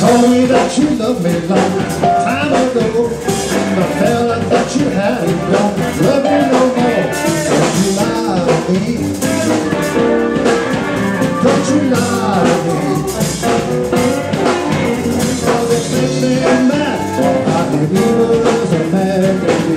told me that you loved me long time ago. The fella that you had don't love you no more. Don't you lie to me. Don't you lie to me. Cause it makes me mad. I give you as a man to be.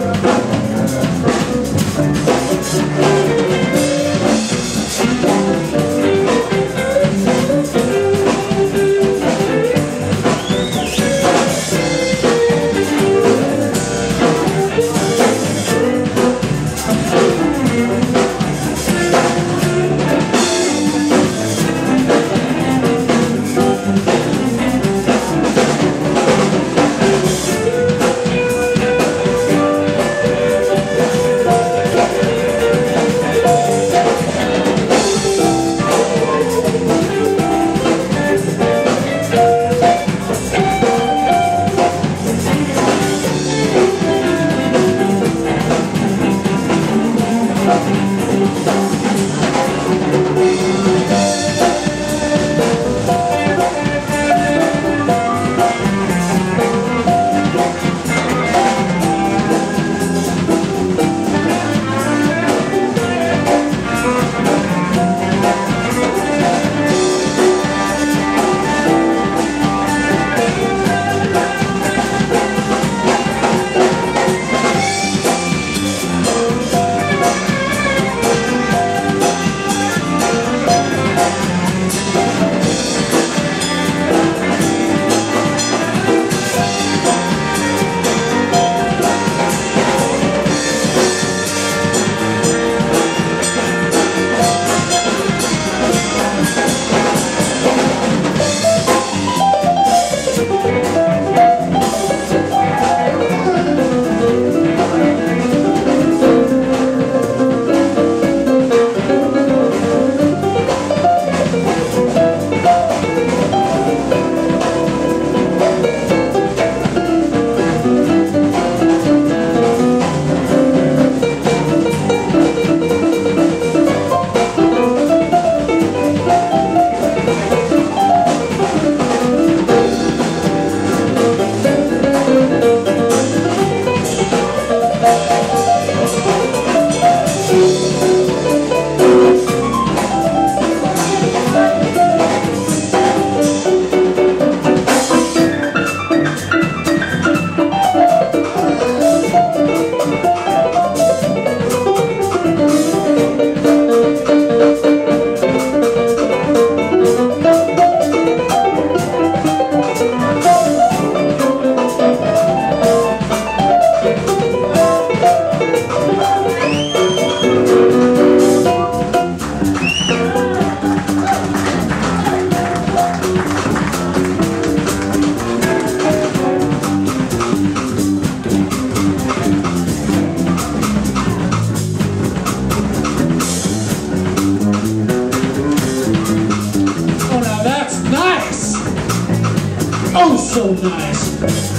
Oh, so nice.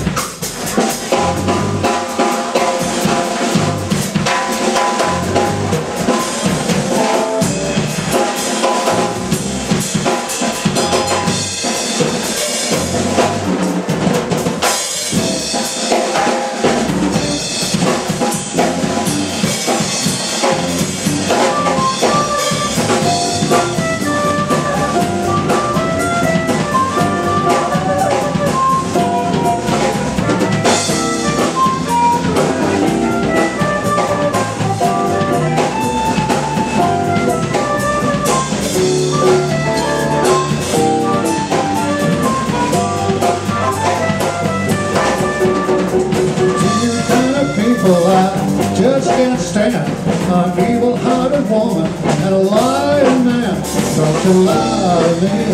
I just can't stand an evil-hearted woman and a lying man. Don't you lie to me.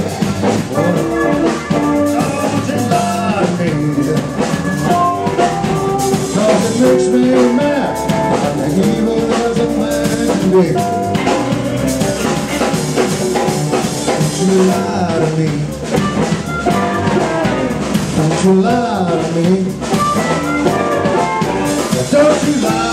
Don't you lie to me. 'Cause it makes me mad. I'm as evil as a man can be. Don't you lie to me. Don't you lie to me. Don't you lie.